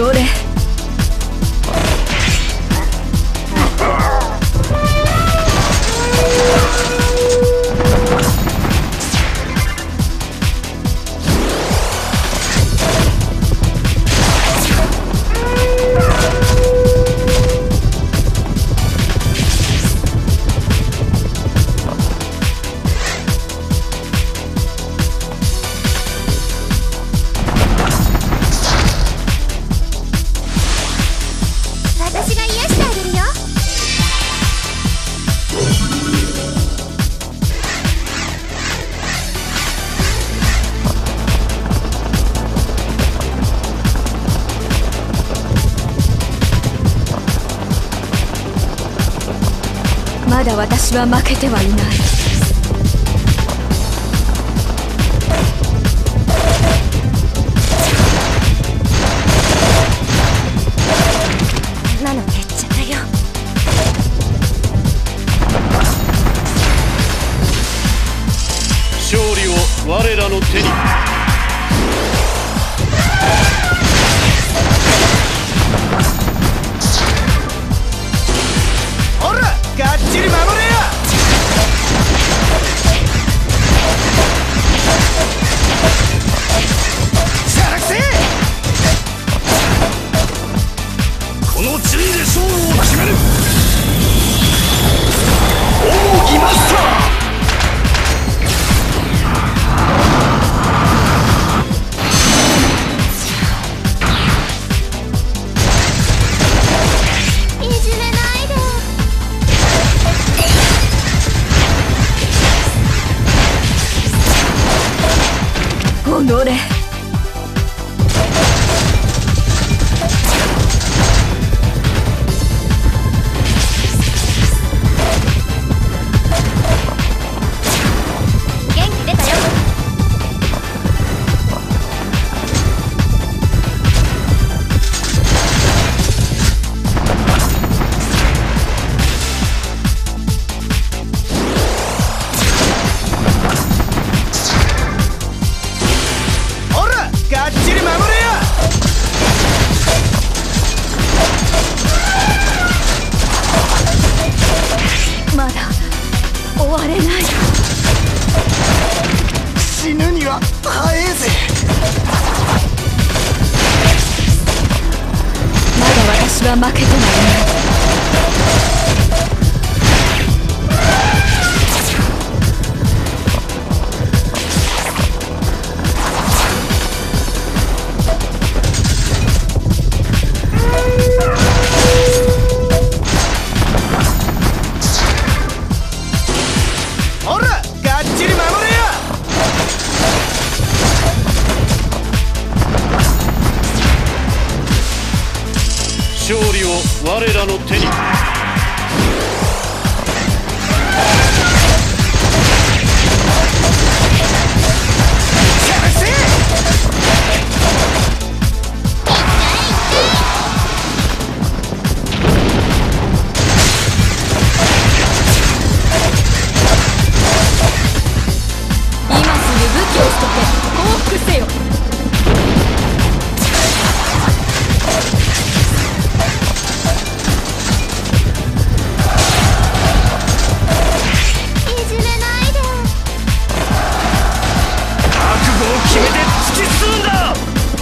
れ。 私が癒してあげるよ。 まだ私は負けてはいない。 なの減っちゃったよ。 勝利を我らの手に。 ほらがっちり守れよ。しゃらくせえ。この地位で勝負を決める。奥義マスター。 いじめないで。 己れ。 元気出たよ。 ほらがっちり守れよ。 まだ終われない。 死ぬには早えぜ。 まだ私は負けてはいない。 ほらがっちり守れよ。 勝利を我らの手に。 しゃらくせえ。 今すぐ武器を捨てて降伏せよ。 いじめないで。 覚悟を決めて突き進むんだ。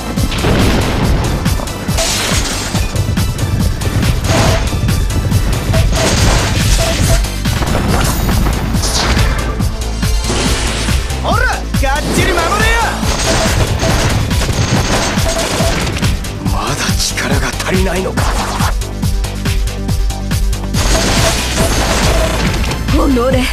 ほらがっちり守れよ。まだ力が足りないのか。 己れ。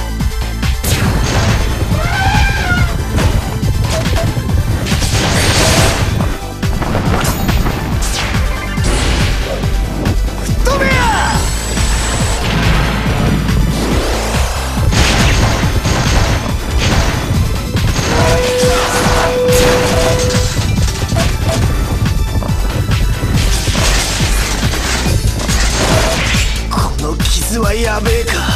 飛べや。この傷はやべえか。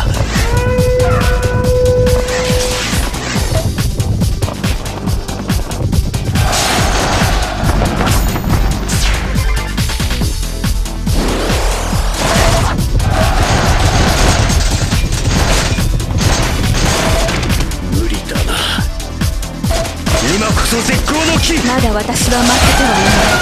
まだ私は負けてはいない。